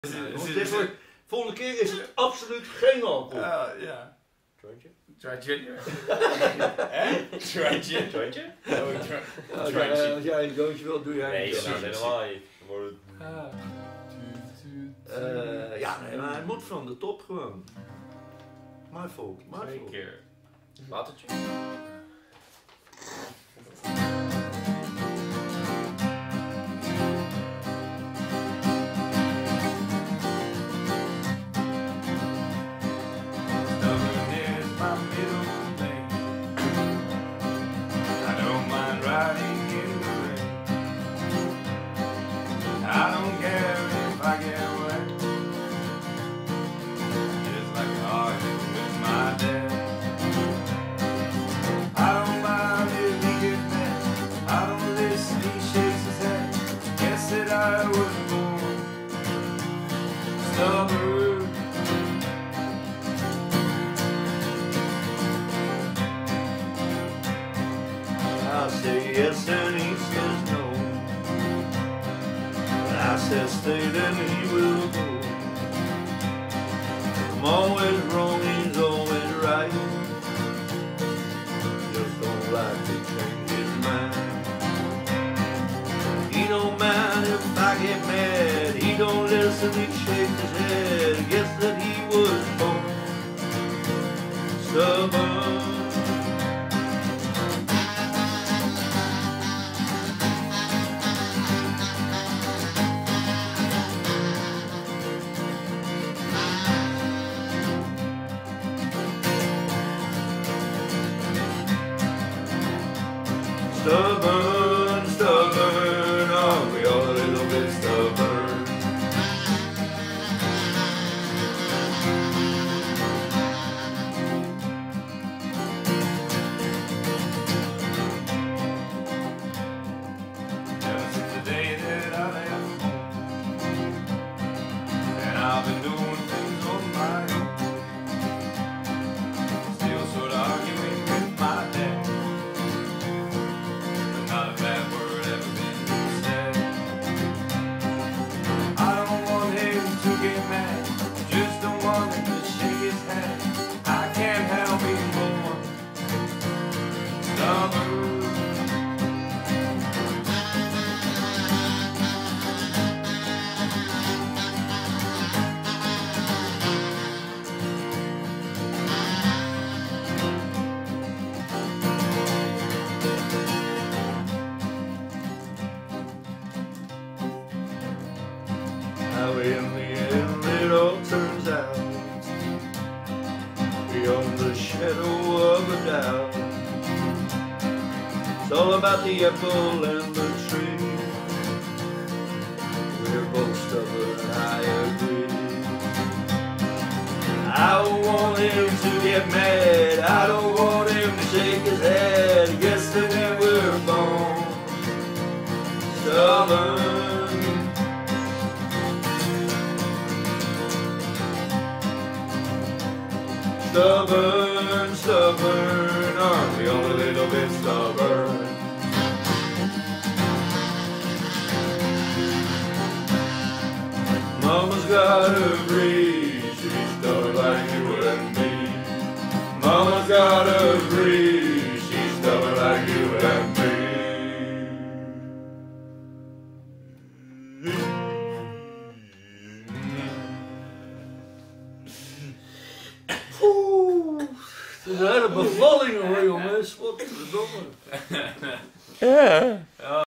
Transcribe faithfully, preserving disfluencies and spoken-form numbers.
Want dit wordt, volgende keer is het absoluut geen alcohol. Uh, ja. Jointje? Try ginger. Hè? Try ginger. Jointje? Oh, try, Als try jij, ginger. als jij een jointje wilt, doe jij Nee, een dat is jointje. helemaal niet. Dan wordt het... Uh, ja, nee, maar het moet van de top gewoon. My fault, my Twee fault. keer. Watertje? Stubborn is my middle name. I don't mind riding in the rain. I don't care if I get wet. Just like I argued with my dad. I don't mind if he gets mad. I don't listen, he shakes his head. Guess that I was born stubborn. I say yes and he says no. When I say stay, then he will go. I'm always wrong, he's always right. Just don't like to change his mind. He don't mind if I get mad. He don't listen, he shakes his head. Guess that he was born stubborn. Stubborn, stubborn, are we all a little bit stubborn? Ever since the day that I left home, and I've been doing things on my own. Still sort of arguing with my dad. Not a bad word ever been said. I don't want him to get mad, just don't want him to shake his head. I can't help being more stubborn. How in the end it all turns out, beyond the shadow of a doubt. It's all about the apple and the tree. We're both stubborn, I agree. I don't want him to get mad. I don't want him to shake his head. Guess that we were born stubborn. Stubborn, stubborn, aren't we all a little bit stubborn? Mama's got a breeze, she's stubborn like you and me. Mama's got a breeze, she's stubborn like you and me. Oeh, het is een hele bevalling hoor jongens, wat verdomme. Ja.